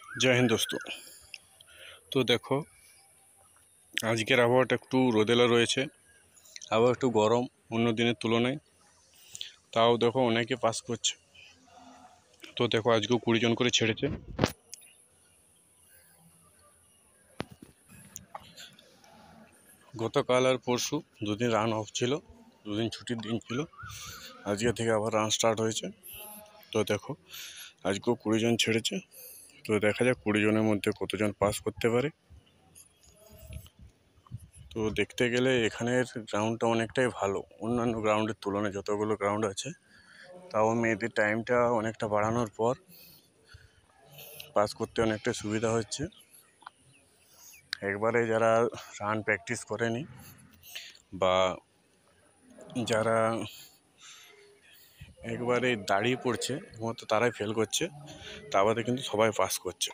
জয় হিন্দ দোস্ত। তো দেখো, আজকের আবহাওয়াটা একটু রোদেলা রয়েছে, আবহাওয়া একটু গরম অন্য দিনের তুলনায়। তাও দেখো অনেকে পাস করছে। তো দেখো আজকেও 20 জন করে ছেড়েছে। গতকাল আর পরশু দুদিন রান অফ ছিল, দুদিন ছুটির দিন ছিল। আজকে থেকে আবার রান স্টার্ট হয়েছে। তো দেখো আজকেও 20 জন ছেড়েছে। তো দেখা যাক 20 জনের মধ্যে কতজন পাস করতে পারে। তো দেখতে গেলে এখানের গ্রাউন্ডটা অনেকটাই ভালো অন্যান্য গ্রাউন্ডের তুলনায়। যতগুলো গ্রাউন্ড আছে তাও মেয়েদের টাইমটা অনেকটা বাড়ানোর পর পাস করতে অনেকটা সুবিধা হচ্ছে। একবারে যারা রান প্র্যাকটিস করেনি বা যারা একবারে দাঁড়িয়ে পড়ছে একমাত্র তারাই ফেল করছে, তা বাদে কিন্তু সবাই পাস করছে।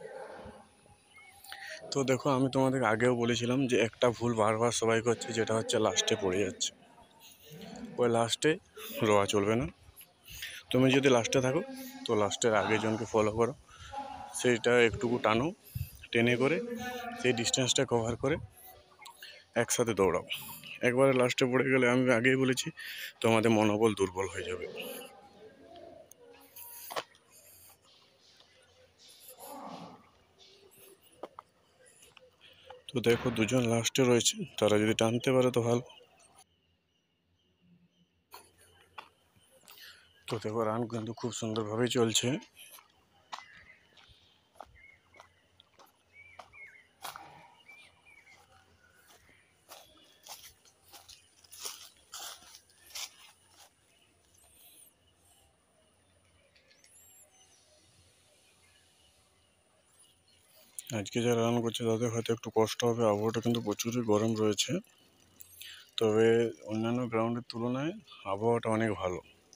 তো দেখো, আমি তোমাদের আগেও বলেছিলাম যে একটা ভুল বারবার সবাই করছে, যেটা হচ্ছে লাস্টে পড়ে যাচ্ছে। ওই লাস্টে রোয়া চলবে না। তুমি যদি লাস্টে থাকো তো লাস্টের আগের জনকে ফলো করো, সেইটা একটুকু টানো, টেনে করে সেই ডিস্টেন্সটা কভার করে একসাথে দৌড়াও। একবারে লাস্টে পড়ে গেলে আমি আগেই বলেছি তোমাদের মনোবল দুর্বল হয়ে যাবে। তো দেখো দুজন লাস্টে রয়েছে, তারা যদি টানতে পারে তো ভালো। তো দেখো রান কিন্তু খুব সুন্দরভাবেই চলছে। আজকে যারা রান করছে তাদের হয়তো একটু কষ্ট হবে, আবহাওয়াটা কিন্তু প্রচুরই গরম রয়েছে। তবে অন্যান্য গ্রাউন্ডের তুলনায় আবহাওয়াটা অনেক ভালো।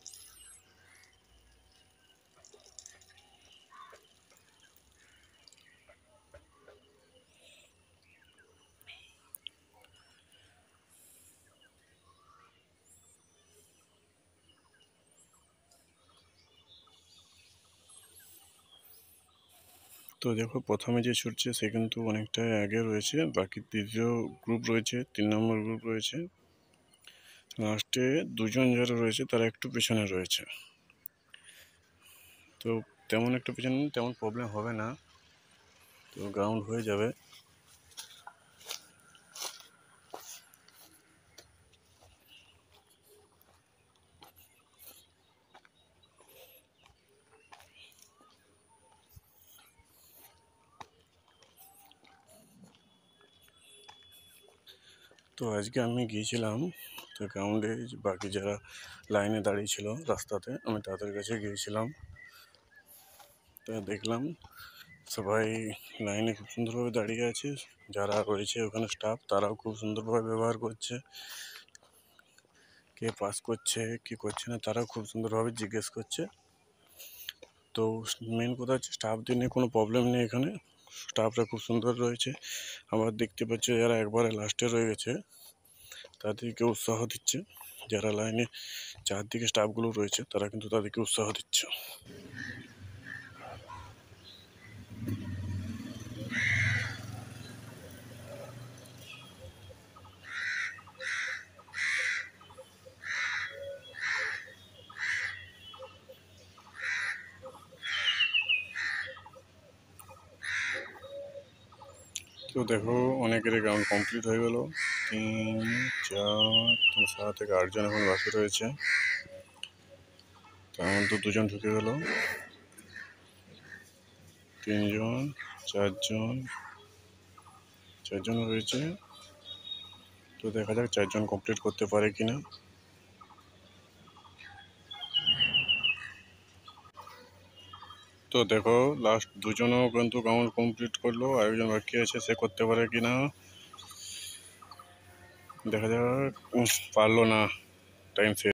তো দেখো প্রথমে যে ছুটছে সে কিন্তু অনেকটাই আগে রয়েছে, বাকি দ্বিতীয় গ্রুপ রয়েছে, 3 নম্বর গ্রুপ রয়েছে, লাস্টে দুজন যারা রয়েছে তারা একটু পেছনে রয়েছে। তো তেমন একটা পেছনে তেমন প্রবলেম হবে না, তো গ্রাউন্ড হয়ে যাবে। তো আজকে আমি গিয়েছিলাম তো গ্রাউন্ডে, বাকি যারা লাইনে দাঁড়িয়ে ছিল রাস্তাতে আমি তাদের কাছে গিয়েছিলাম। তো দেখলাম সবাই লাইনে খুব সুন্দরভাবে দাঁড়িয়ে আছে। যারা রয়েছে ওখানে স্টাফ, তারাও খুব সুন্দরভাবে ব্যবহার করছে। কে পাস করছে কি করছে না তারাও খুব সুন্দরভাবে জিজ্ঞেস করছে। তো মেন কথা হচ্ছে স্টাফদের নিয়ে কোনো প্রবলেম নেই এখানে, স্টাফরা খুব সুন্দর রয়েছে। আবার দেখতে পাচ্ছি যারা একবারে লাস্টে রয়ে গেছে তাদেরকে উৎসাহ দিচ্ছে। যারা লাইনে চারদিকে স্টাফগুলো রয়েছে তারা কিন্তু তাদেরকে উৎসাহ দিচ্ছে। তো দেখো অনেকেরই গ্রাউন্ড কমপ্লিট হয়ে গেল। 3, 4, 7 থেকে 8 জন এখন বাকি রয়েছে। তার মধ্যে 2 জন ঢুকে গেল, 3 জন, 4 জন, 4 জন রয়েছে। তো দেখা যাক 4 জন কমপ্লিট করতে পারে কিনা। তো দেখো লাস্ট 2 জনও কিন্তু গ্রাউন্ড কমপ্লিট করলো, আরেকজন বাকি আছে, সে করতে পারে কিনা দেখা যাক। পারলো না, টাইম শেষ।